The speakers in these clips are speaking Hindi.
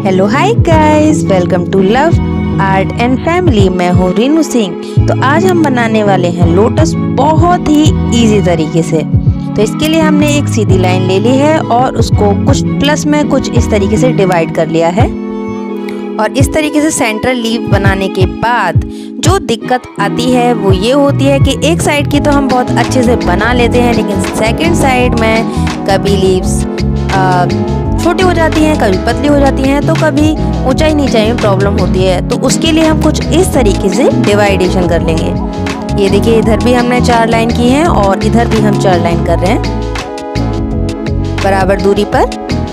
Hello hi guys, welcome to Love Art and Family. मैं हूँ रीनू सिंह। तो आज हम बनाने वाले हैं लोटस बहुत ही इजी तरीके से। तो इसके लिए हमने एक सीधी लाइन ले ली है और उसको कुछ प्लस में कुछ इस तरीके से डिवाइड कर लिया है। और इस तरीके से सेंट्रल लीफ बनाने के बाद जो दिक्कत आती है वो ये होती है कि एक साइड की तो हम बहुत अच्छे से बना लेते हैं, लेकिन सेकंड साइड में कभी लीव्स छोटी हो जाती हैं, कभी पतली हो जाती हैं, तो कभी ऊंचाई नीचाई में प्रॉब्लम होती है। तो उसके लिए हम कुछ इस तरीके से डिवाइडेशन कर लेंगे। ये देखिए, इधर भी हमने 4 लाइन की हैं और इधर भी हम 4 लाइन कर रहे हैं बराबर दूरी पर।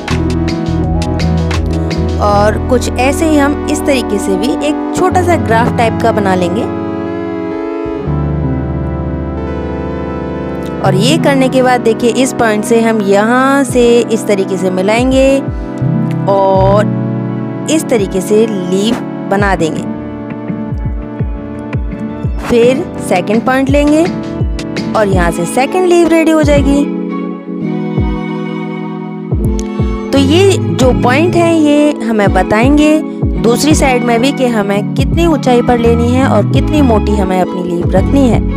और कुछ ऐसे ही हम इस तरीके से भी एक छोटा सा ग्राफ टाइप का बना लेंगे। और ये करने के बाद देखिए, इस पॉइंट से हम यहाँ से इस तरीके से मिलाएंगे और इस तरीके से लीफ बना देंगे। फिर सेकंड पॉइंट लेंगे और यहाँ से सेकंड लीफ रेडी हो जाएगी। तो ये जो पॉइंट है ये हमें बताएंगे दूसरी साइड में भी कि हमें कितनी ऊंचाई पर लेनी है और कितनी मोटी हमें अपनी लीफ रखनी है।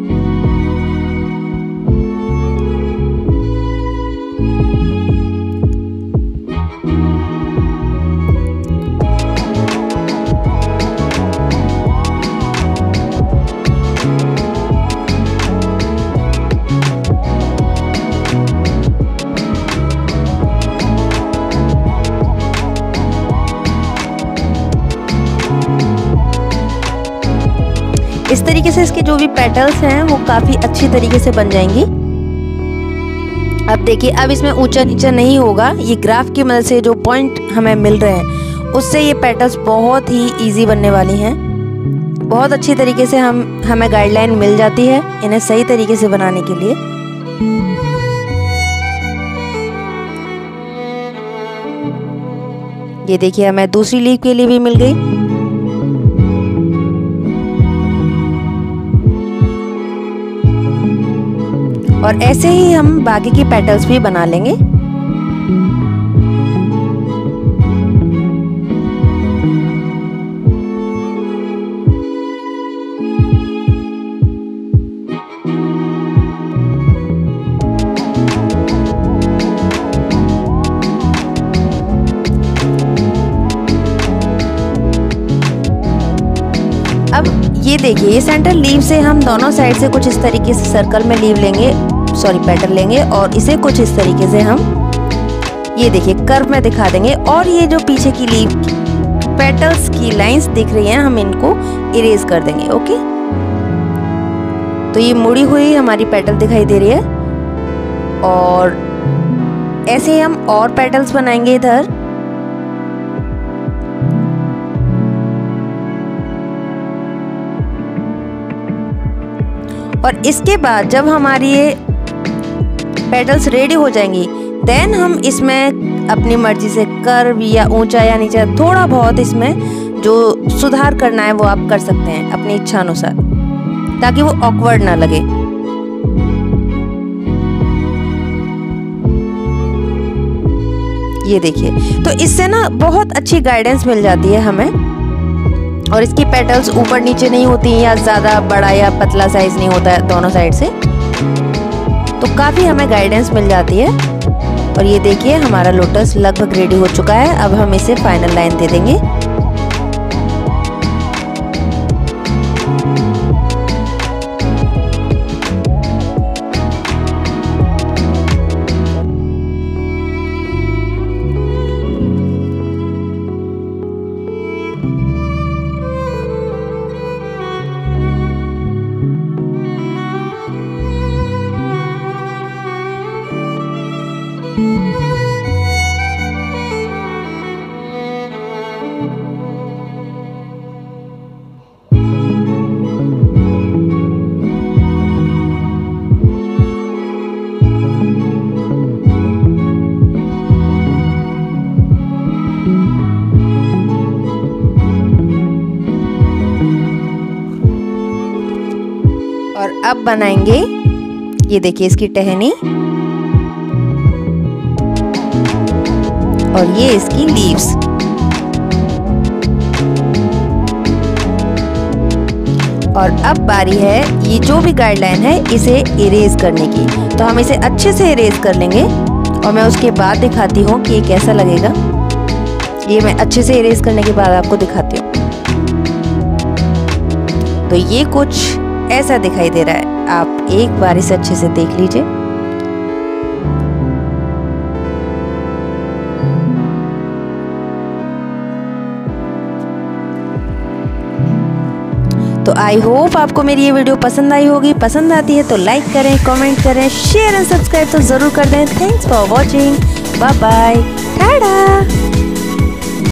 इस तरीके से इसके जो भी पेटल्स हैं वो काफ़ी अच्छी तरीके से बन जाएंगी। अब देखिए, अब इसमें ऊंचा नीचा नहीं होगा। ये ग्राफ की मदद से जो पॉइंट हमें मिल रहे हैं उससे ये पेटल्स बहुत ही इजी बनने वाली हैं। बहुत अच्छी तरीके से हमें गाइडलाइन मिल जाती है इन्हें सही तरीके से बनाने के लिए। ये देखिए, हमें दूसरी लीफ के लिए भी मिल गई। और ऐसे ही हम बाकी की पेटल्स भी बना लेंगे। अब ये देखिए, ये सेंटर लीफ से हम दोनों साइड से कुछ इस तरीके से सर्कल में लीफ लेंगे, सॉरी पेटल लेंगे और इसे कुछ इस तरीके से हम ये देखिए कर्व में दिखा देंगे। और ये जो पीछे की लीफ पेटल्स की लाइंस दिख रही हैं हम इनको इरेज कर देंगे। ओके, तो ये मुड़ी हुई हमारी पेटल दिखाई दे रही है। और ऐसे ही हम और पेटल्स बनाएंगे इधर। और इसके बाद जब हमारी ये पेटल्स रेडी हो जाएंगी, देन हम इसमें अपनी मर्जी से कर्व या ऊंचा या नीचा थोड़ा बहुत इसमें जो सुधार करना है वो आप कर सकते हैं अपनी इच्छा अनुसार, ताकि वो ऑकवर्ड ना लगे। ये देखिए, तो इससे ना बहुत अच्छी गाइडेंस मिल जाती है हमें। और इसकी पेटल्स ऊपर नीचे नहीं होती या ज़्यादा बड़ा या पतला साइज नहीं होता है दोनों साइड से, तो काफ़ी हमें गाइडेंस मिल जाती है। और ये देखिए, हमारा लोटस लगभग रेडी हो चुका है। अब हम इसे फाइनल लाइन दे देंगे। और अब बनाएंगे, ये देखिए इसकी टहनी और ये इसकी लीव्स। और अब बारी है ये जो भी गाइडलाइन है इसे इरेज करने की। तो हम इसे अच्छे से इरेज कर लेंगे और मैं उसके बाद दिखाती हूँ कि ये कैसा लगेगा। ये मैं अच्छे से इरेज करने के बाद आपको दिखाती हूँ। तो ये कुछ ऐसा दिखाई दे रहा है, आप एक बार इसे अच्छे से देख लीजिए। तो आई होप आपको मेरी ये वीडियो पसंद आई होगी। पसंद आती है तो लाइक करें, कमेंट करें, शेयर एंड सब्सक्राइब तो जरूर कर दें। Thanks for watching, bye bye, Tata.